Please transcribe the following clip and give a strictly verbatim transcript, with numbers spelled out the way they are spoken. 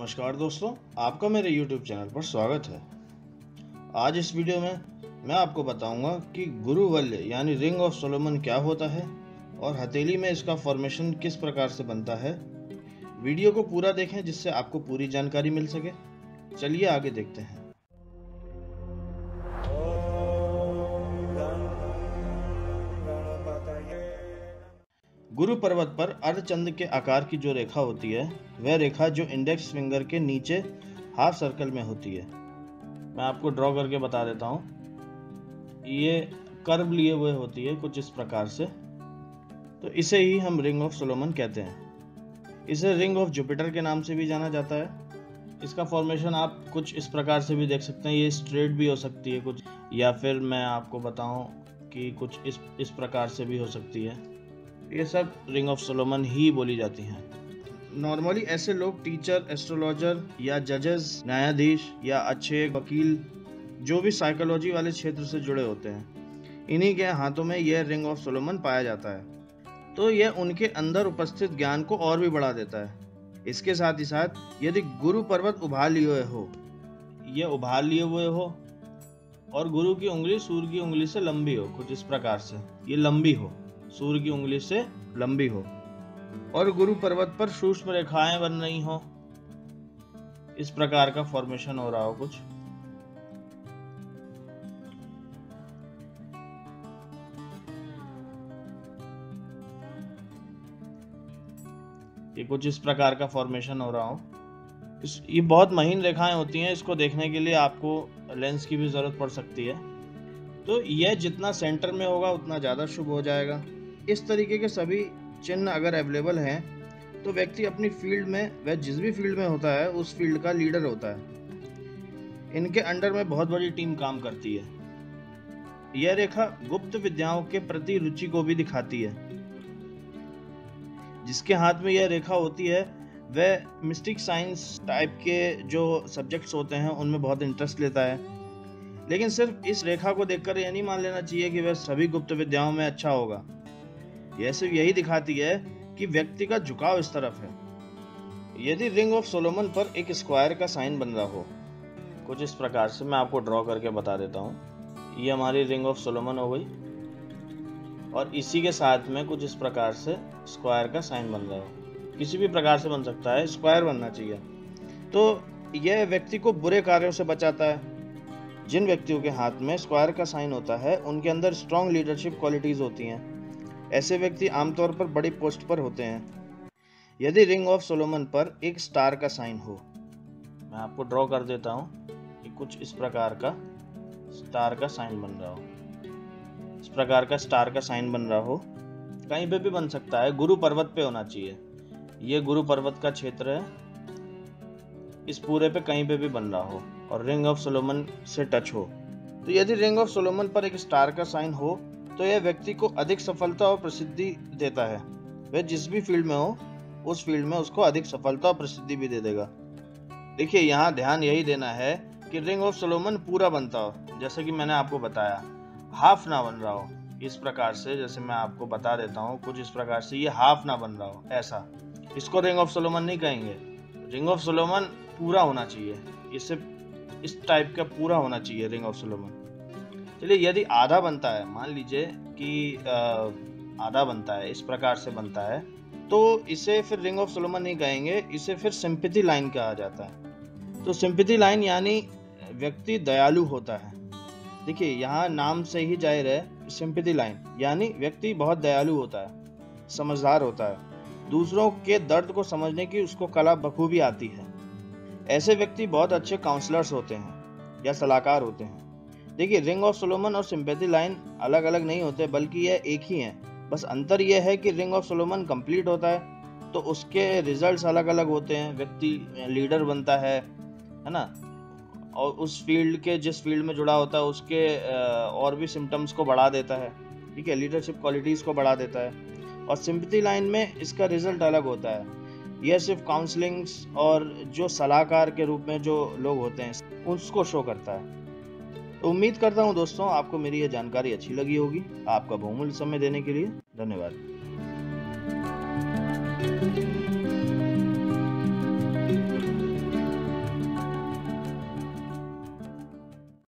नमस्कार दोस्तों, आपका मेरे YouTube चैनल पर स्वागत है। आज इस वीडियो में मैं आपको बताऊंगा कि गुरु वल्य यानी रिंग ऑफ सोलोमन क्या होता है और हथेली में इसका फॉर्मेशन किस प्रकार से बनता है। वीडियो को पूरा देखें जिससे आपको पूरी जानकारी मिल सके। चलिए आगे देखते हैं। गुरु पर्वत पर अर्धचंद्र के आकार की जो रेखा होती है वह रेखा जो इंडेक्स फिंगर के नीचे हाफ सर्कल में होती है, मैं आपको ड्रॉ करके बता देता हूँ। ये कर्व लिए हुए होती है कुछ इस प्रकार से, तो इसे ही हम रिंग ऑफ सोलोमन कहते हैं। इसे रिंग ऑफ जुपिटर के नाम से भी जाना जाता है। इसका फॉर्मेशन आप कुछ इस प्रकार से भी देख सकते हैं। ये स्ट्रेट भी हो सकती है कुछ, या फिर मैं आपको बताऊं कि कुछ इस इस प्रकार से भी हो सकती है। ये सब रिंग ऑफ सोलोमन ही बोली जाती हैं। नॉर्मली ऐसे लोग टीचर, एस्ट्रोलॉजर या जजेस, न्यायाधीश या अच्छे वकील, जो भी साइकोलॉजी वाले क्षेत्र से जुड़े होते हैं, इन्हीं के हाथों में यह रिंग ऑफ सोलोमन पाया जाता है। तो यह उनके अंदर उपस्थित ज्ञान को और भी बढ़ा देता है। इसके साथ ही साथ यदि गुरु पर्वत उभार लिए हुए हो, यह उभार लिए हुए हो और गुरु की उंगली सूर्य की उंगली से लंबी हो, कुछ इस प्रकार से ये लंबी हो, सूर्य की उंगली से लंबी हो, और गुरु पर्वत पर सूक्ष्म रेखाएं बन रही हो, इस प्रकार का फॉर्मेशन हो रहा हो कुछ। ये कुछ इस प्रकार का फॉर्मेशन हो रहा हो। इस ये बहुत महीन रेखाएं होती हैं। इसको देखने के लिए आपको लेंस की भी जरूरत पड़ सकती है। तो यह जितना सेंटर में होगा उतना ज्यादा शुभ हो जाएगा। इस तरीके के सभी चिन्ह अगर अवेलेबल हैं तो व्यक्ति अपनी फील्ड में, वह जिस भी फील्ड में होता है उस फील्ड का लीडर होता है। इनके अंडर में बहुत बड़ी टीम काम करती है। यह रेखा गुप्त विद्याओं के प्रति रुचि को भी दिखाती है। जिसके हाथ में यह रेखा होती है वह मिस्टिक साइंस टाइप के जो सब्जेक्ट्स होते हैं उनमें बहुत इंटरेस्ट लेता है। लेकिन सिर्फ इस रेखा को देखकर यह नहीं मान लेना चाहिए कि वह सभी गुप्त विद्याओं में अच्छा होगा। यह सिर्फ यही दिखाती है कि व्यक्ति का झुकाव इस तरफ है। यदि रिंग ऑफ सोलोमन पर एक स्क्वायर का साइन बन रहा हो, कुछ इस प्रकार से, मैं आपको ड्रॉ करके बता देता हूँ। ये हमारी रिंग ऑफ सोलोमन हो गई और इसी के साथ में कुछ इस प्रकार से स्क्वायर का साइन बन रहा हो। किसी भी प्रकार से बन सकता है, स्क्वायर बनना चाहिए। तो यह व्यक्ति को बुरे कार्यों से बचाता है। जिन व्यक्तियों के हाथ में स्क्वायर का साइन होता है उनके अंदर स्ट्रॉन्ग लीडरशिप क्वालिटीज होती हैं। ऐसे व्यक्ति आमतौर पर बड़ी पोस्ट पर होते हैं। यदि रिंग ऑफ सोलोमन पर एक स्टार का साइन हो, मैं आपको ड्रॉ कर देता हूँ कि कुछ इस प्रकार का स्टार का साइन बन रहा हो, इस प्रकार का स्टार का साइन बन रहा हो, कहीं पे भी बन सकता है, गुरु पर्वत पे होना चाहिए। ये गुरु पर्वत का क्षेत्र है, इस पूरे पे कहीं पे भी बन रहा हो और रिंग ऑफ सोलोमन से टच हो। तो यदि रिंग ऑफ सोलोमन पर एक स्टार का साइन हो तो यह व्यक्ति को अधिक सफलता और प्रसिद्धि देता है। वह जिस भी फील्ड में हो उस फील्ड में उसको अधिक सफलता और प्रसिद्धि भी दे देगा। देखिए, यहाँ ध्यान यही देना है कि रिंग ऑफ सोलोमन पूरा बनता हो, जैसे कि मैंने आपको बताया, हाफ ना बन रहा हो। इस प्रकार से, जैसे मैं आपको बता देता हूँ, कुछ इस प्रकार से ये हाफ ना बन रहा हो, ऐसा, इसको रिंग ऑफ सोलोमन नहीं कहेंगे। रिंग ऑफ सोलोमन पूरा होना चाहिए, इससे इस टाइप का पूरा होना चाहिए रिंग ऑफ सोलोमन। चलिए, यदि आधा बनता है, मान लीजिए कि आधा बनता है, इस प्रकार से बनता है, तो इसे फिर रिंग ऑफ सोलोमन नहीं कहेंगे, इसे फिर सिंपैथी लाइन कहा जाता है। तो सिंपैथी लाइन यानी व्यक्ति दयालु होता है। देखिए, यहाँ नाम से ही जाहिर है, सिंपैथी लाइन यानी व्यक्ति बहुत दयालु होता है, समझदार होता है, दूसरों के दर्द को समझने की उसको कला बखूबी आती है। ऐसे व्यक्ति बहुत अच्छे काउंसलर्स होते हैं या सलाहकार होते हैं। देखिए, रिंग ऑफ सोलोमन और सिंपैथी लाइन अलग अलग नहीं होते, बल्कि यह एक ही है। बस अंतर यह है कि रिंग ऑफ सोलोमन कंप्लीट होता है तो उसके रिजल्ट्स अलग अलग होते हैं। व्यक्ति लीडर बनता है है ना, और उस फील्ड के, जिस फील्ड में जुड़ा होता है उसके और भी सिम्टम्स को बढ़ा देता है। ठीक है, लीडरशिप क्वालिटीज को बढ़ा देता है। और सिंपैथी लाइन में इसका रिजल्ट अलग होता है। यह सिर्फ काउंसलिंग्स और जो सलाहकार के रूप में जो लोग होते हैं उसको शो करता है। तो उम्मीद करता हूँ दोस्तों आपको मेरी ये जानकारी अच्छी लगी होगी। आपका बहुमूल्य समय देने के लिए धन्यवाद।